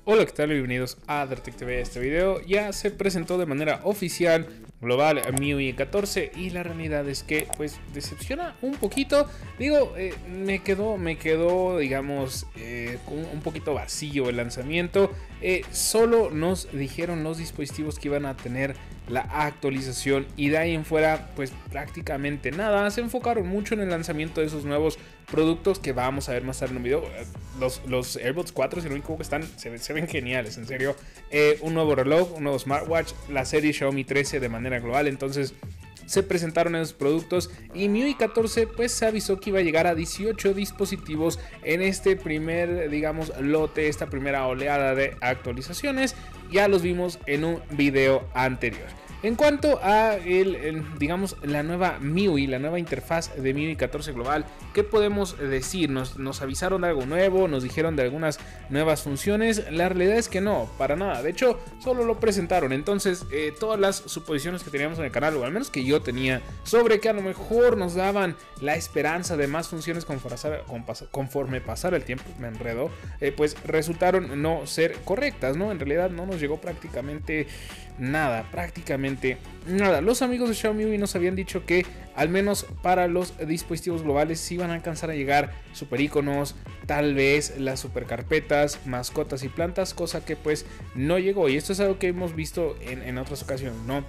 Hola, ¿qué tal? Bienvenidos a Dertec TV. Este video ya se presentó de manera oficial global MIUI 14 y la realidad es que pues decepciona un poquito. Digo, me quedó digamos un poquito vacío el lanzamiento. Solo nos dijeron los dispositivos que iban a tener la actualización y de ahí en fuera pues prácticamente nada. Se enfocaron mucho en el lanzamiento de esos nuevos productos que vamos a ver más tarde en un video. Los AirPods 4, si no me equivoco, se ven geniales, en serio. Un nuevo reloj, un nuevo smartwatch, la serie Xiaomi 13 de manera global. Entonces se presentaron esos productos y MIUI 14 pues se avisó que iba a llegar a 18 dispositivos en este primer, digamos, lote, esta primera oleada de actualizaciones. Ya los vimos en un video anterior. En cuanto a digamos, la nueva MIUI, la nueva interfaz de MIUI 14 global, ¿qué podemos decir? Nos avisaron de algo nuevo, nos dijeron de algunas nuevas funciones. La realidad es que no, para nada. De hecho, solo lo presentaron. Entonces, todas las suposiciones que teníamos en el canal, o al menos que yo tenía, sobre que a lo mejor nos daban la esperanza de más funciones conforme pasara el tiempo, me enredo, pues resultaron no ser correctas, ¿no? En realidad no nos llegó prácticamente nada, nada. Los amigos de Xiaomi nos habían dicho que al menos para los dispositivos globales sí iban a alcanzar a llegar super iconos, tal vez las super carpetas, mascotas y plantas, cosa que pues no llegó, y esto es algo que hemos visto en otras ocasiones, ¿no?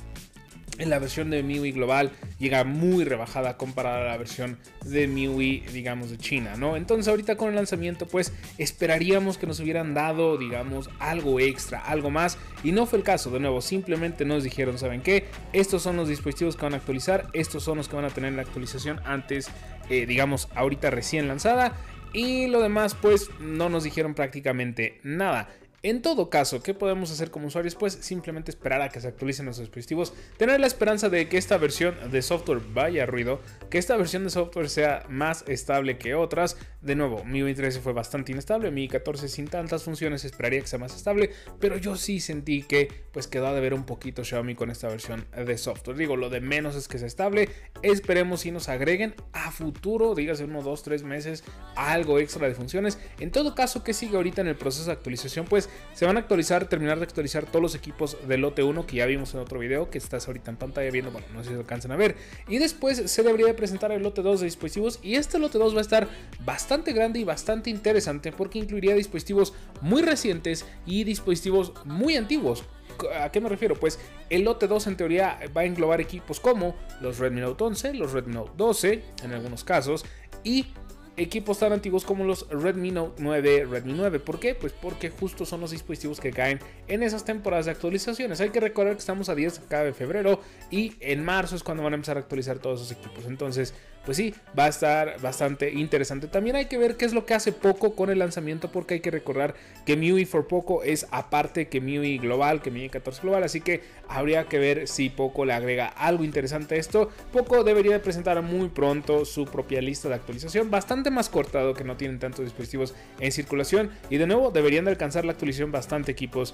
En la versión de MIUI global llega muy rebajada comparada a la versión de MIUI, digamos, de China, ¿no? Entonces ahorita con el lanzamiento pues esperaríamos que nos hubieran dado, digamos, algo extra, algo más, y no fue el caso. De nuevo, simplemente nos dijeron, ¿saben qué? Estos son los dispositivos que van a actualizar, estos son los que van a tener la actualización antes, digamos, ahorita recién lanzada, y lo demás pues no nos dijeron prácticamente nada. En todo caso, ¿qué podemos hacer como usuarios? Pues simplemente esperar a que se actualicen los dispositivos, tener la esperanza de que esta versión de software vaya a ruido, que esta versión de software sea más estable que otras. De nuevo, MIUI 13 fue bastante inestable, MIUI 14 sin tantas funciones esperaría que sea más estable, pero yo sí sentí que pues quedó a deber un poquito Xiaomi con esta versión de software. Digo, lo de menos es que sea estable, esperemos si nos agreguen a futuro, dígase 1, 2, 3 meses, algo extra de funciones. En todo caso, que sigue ahorita en el proceso de actualización, pues se van a terminar de actualizar todos los equipos del lote 1 que ya vimos en otro video, que estás ahorita en pantalla viendo, bueno, no sé si lo alcanzan a ver, y después se debería de presentar el lote 2 de dispositivos, y este lote 2 va a estar bastante grande y bastante interesante porque incluiría dispositivos muy recientes y dispositivos muy antiguos. ¿A qué me refiero? Pues el lote 2 en teoría va a englobar equipos como los Redmi Note 11, los Redmi Note 12 en algunos casos, y equipos tan antiguos como los Redmi Note 9, Redmi 9. ¿Por qué? Pues porque justo son los dispositivos que caen en esas temporadas de actualizaciones. Hay que recordar que estamos a 10 de febrero y en marzo es cuando van a empezar a actualizar todos esos equipos. Entonces, pues sí, va a estar bastante interesante. También hay que ver qué es lo que hace Poco con el lanzamiento, porque hay que recordar que MIUI for Poco es aparte que MIUI global, que MIUI 14 global, así que habría que ver si Poco le agrega algo interesante a esto. Poco debería de presentar muy pronto su propia lista de actualización, bastante más cortado, que no tienen tantos dispositivos en circulación, y de nuevo deberían de alcanzar la actualización bastantes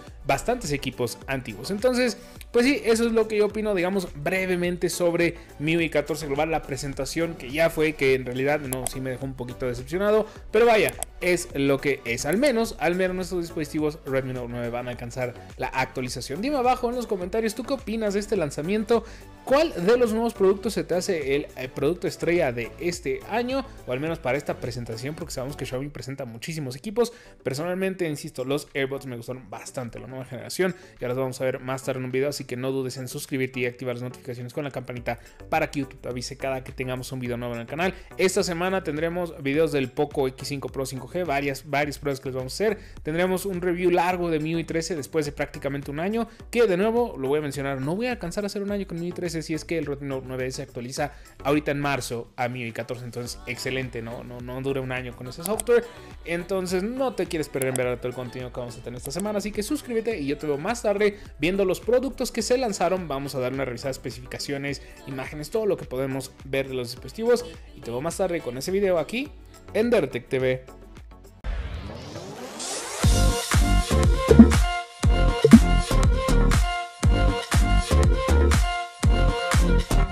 equipos antiguos. Entonces, pues sí, eso es lo que yo opino, digamos, brevemente sobre MIUI 14 global, la presentación que ya fue, que en realidad no, sí me dejó un poquito decepcionado, pero vaya, es lo que es. Al menos nuestros dispositivos Redmi Note 9 van a alcanzar la actualización. Dime abajo en los comentarios, ¿tú qué opinas de este lanzamiento? ¿Cuál de los nuevos productos se te hace el producto estrella de este año, o al menos para esta presentación? Porque sabemos que Xiaomi presenta muchísimos equipos. Personalmente, insisto, los AirPods me gustaron bastante, la nueva generación, ya los vamos a ver más tarde en un video, así que no dudes en suscribirte y activar las notificaciones con la campanita para que YouTube te avise cada que tengamos un video nuevo en el canal. Esta semana tendremos videos del Poco X5 Pro 5G, varias pruebas que les vamos a hacer. Tendremos un review largo de MIUI 13 después de prácticamente un año, que de nuevo lo voy a mencionar, no voy a alcanzar a hacer un año con MIUI 13 si es que el Redmi Note 9 se actualiza ahorita en marzo a MIUI 14, entonces excelente, no dura un año con ese software, entonces no te quieres perder en ver todo el contenido que vamos a tener esta semana, así que suscríbete y yo te veo más tarde viendo los productos que se lanzaron. Vamos a dar una revisada de especificaciones, imágenes, todo lo que podemos ver de los dispositivos, y te veo más tarde con ese video aquí en Dertec TV.